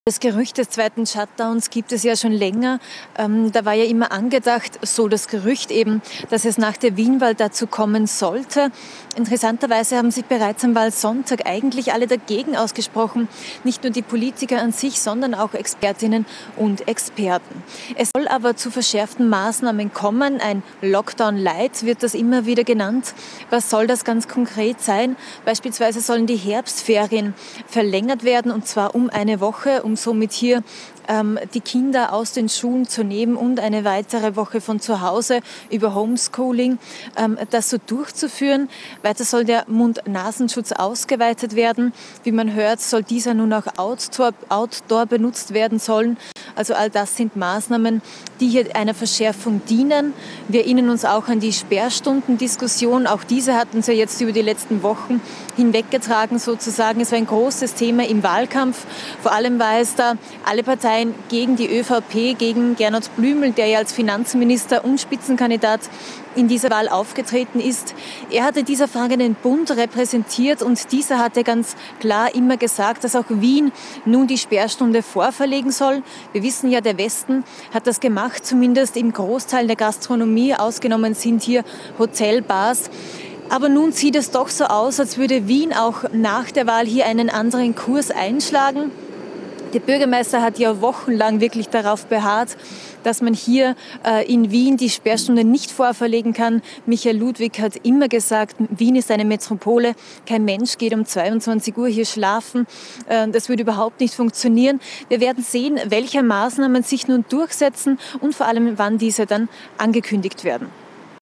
Das Gerücht des zweiten Shutdowns gibt es ja schon länger. Da war ja immer angedacht, so das Gerücht eben, dass es nach der Wienwahl dazu kommen sollte. Interessanterweise haben sich bereits am Wahlsonntag eigentlich alle dagegen ausgesprochen. Nicht nur die Politiker an sich, sondern auch Expertinnen und Experten. Es soll aber zu verschärften Maßnahmen kommen. Ein Lockdown Light wird das immer wieder genannt. Was soll das ganz konkret sein? Beispielsweise sollen die Herbstferien verlängert werden, und zwar um eine Woche, um somit hier die Kinder aus den Schulen zu nehmen und eine weitere Woche von zu Hause über Homeschooling das so durchzuführen. Weiter soll der Mund-Nasenschutz ausgeweitet werden. Wie man hört, soll dieser nun auch outdoor benutzt werden sollen. Also all das sind Maßnahmen, die hier einer Verschärfung dienen. Wir erinnern uns auch an die Sperrstundendiskussion. Auch diese hatten Sie jetzt über die letzten Wochen hinweggetragen sozusagen. Es war ein großes Thema im Wahlkampf. Vor allem war es da alle Parteien gegen die ÖVP, gegen Gernot Blümel, der ja als Finanzminister und Spitzenkandidat in dieser Wahl aufgetreten ist. Er hatte dieser Frage den Bund repräsentiert und dieser hatte ganz klar immer gesagt, dass auch Wien nun die Sperrstunde vorverlegen soll. Wir wissen ja, der Westen hat das gemacht, zumindest im Großteil der Gastronomie. Ausgenommen sind hier Hotelbars. Aber nun sieht es doch so aus, als würde Wien auch nach der Wahl hier einen anderen Kurs einschlagen. Der Bürgermeister hat ja wochenlang wirklich darauf beharrt, dass man hier in Wien die Sperrstunde nicht vorverlegen kann. Michael Ludwig hat immer gesagt, Wien ist eine Metropole. Kein Mensch geht um 22 Uhr hier schlafen. Das würde überhaupt nicht funktionieren. Wir werden sehen, welche Maßnahmen sich nun durchsetzen und vor allem, wann diese dann angekündigt werden.